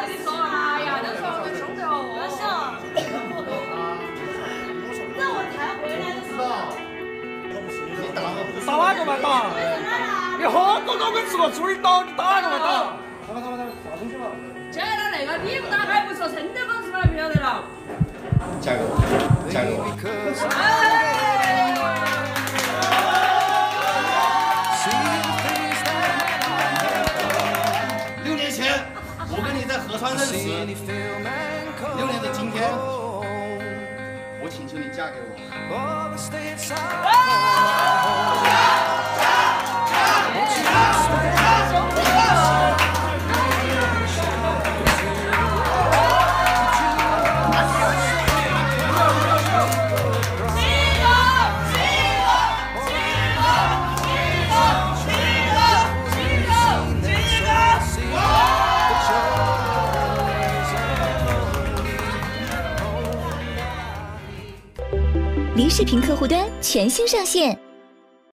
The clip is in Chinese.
你说，哎呀，那时候就凶的哦。 不是。这我才回来的时候。 打哪个嘛打？你喝过多跟吃过猪的刀，你打哪个嘛打？他啥东西嘛？ 现在那个你不打还不说，真的公司嘛不晓得了。 加油，加油！6年前，我跟你在合川认识，6年的今天，我请求你嫁给我。 梨视频客户端全新上线。